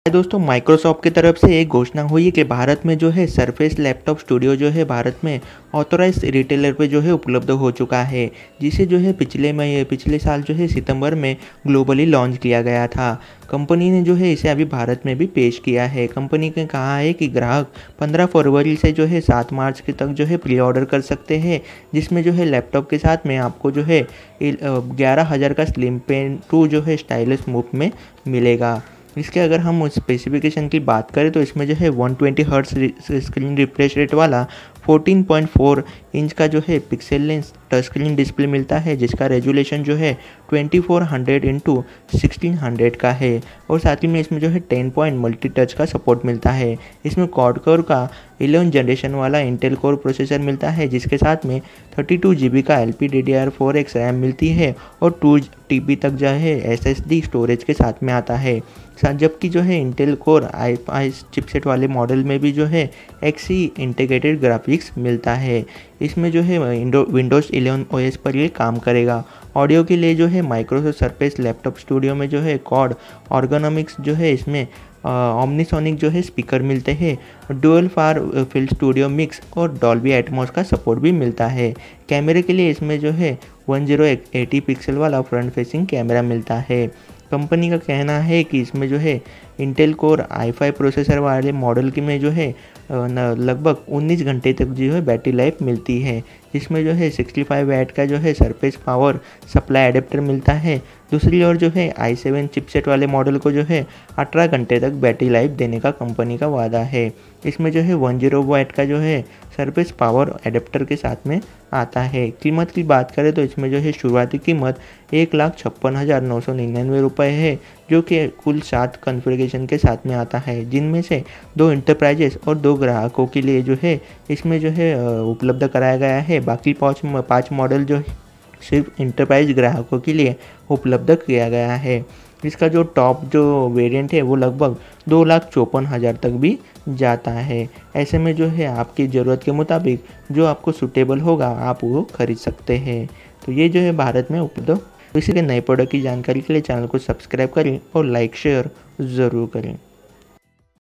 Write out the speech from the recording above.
दोस्तों माइक्रोसॉफ्ट की तरफ से एक घोषणा हुई है कि भारत में जो है सरफेस लैपटॉप स्टूडियो जो है भारत में ऑथोराइज रिटेलर पे जो है उपलब्ध हो चुका है, जिसे जो है पिछले साल जो है सितंबर में ग्लोबली लॉन्च किया गया था। कंपनी ने जो है इसे अभी भारत में भी पेश किया है। कंपनी ने कहा है कि ग्राहक 15 फरवरी से जो है 7 मार्च के तक जो है प्री ऑर्डर कर सकते हैं, जिसमें जो है लैपटॉप के साथ में आपको जो है 11,000 का स्लिम पेन 2 जो है स्टाइलिश मूव में मिलेगा। इसके अगर हम स्पेसिफिकेशन की बात करें तो इसमें जो है 120 हर्ट्ज स्क्रीन रिफ्रेश रेट वाला 14.4 इंच का जो है pixel lens touch screen display मिलता है, जिसका रेजोल्यूशन जो है 2400 इंटू 1600 का है। और साथ ही में इसमें जो है 10 पॉइंट मल्टी टच का सपोर्ट मिलता है। इसमें क्वाड कोर का 11 जनरेशन वाला इंटेल कोर प्रोसेसर मिलता है, जिसके साथ में 32 GB का LPDDR4X रैम मिलती है और 2 TB तक जो है SSD स्टोरेज के साथ में आता है। जबकि जो है इंटेल कोर i5 चिपसेट वाले मॉडल में भी जो है Xe इंटीग्रेटेड ग्राफिक्स मिलता है। इसमें जो है विंडोज़ 11 OS पर ये काम करेगा। ऑडियो के लिए जो है माइक्रोसॉफ्ट सरफेस लैपटॉप स्टूडियो में जो है क्वाड ऑर्गेनोमिक्स जो है इसमें ओमनीसोनिक जो है स्पीकर मिलते हैं, dual far field studio mix और डॉल्बी एटमॉस का सपोर्ट भी मिलता है। कैमरे के लिए इसमें जो है 1080 पिक्सल वाला फ्रंट फेसिंग कैमरा मिलता है। कंपनी का कहना है कि इसमें जो है इंटेल कोर i5 प्रोसेसर वाले मॉडल की में जो है लगभग 19 घंटे तक जो है बैटरी लाइफ मिलती है, जिसमें जो है 65 वाट का जो है सरफेस पावर सप्लाई एडेप्टर मिलता है। दूसरी ओर जो है i7 चिपसेट वाले मॉडल को जो है 18 घंटे तक बैटरी लाइफ देने का कंपनी का वादा है। इसमें जो है 10 वाट का जो है सरफेस पावर एडेप्टर के साथ में आता है। कीमत की बात करें तो इसमें जो है शुरुआती कीमत 1,56,999 रुपये है, जो कि कुल 7 कॉन्फ़िगरेशन के साथ में आता है, जिनमें से 2 इंटरप्राइजेस और 2 ग्राहकों के लिए जो है इसमें जो है उपलब्ध कराया गया है। बाकी 5 मॉडल जो सिर्फ इंटरप्राइज ग्राहकों के लिए उपलब्ध किया गया है। इसका जो टॉप जो वेरिएंट है वो लगभग 2,54,000 तक भी जाता है। ऐसे में जो है आपकी ज़रूरत के मुताबिक जो आपको सूटेबल होगा आप वो खरीद सकते हैं। तो ये जो है भारत में उपलब्ध। इसी के नए प्रोडक्ट की जानकारी के लिए चैनल को सब्सक्राइब करें और लाइक शेयर ज़रूर करें।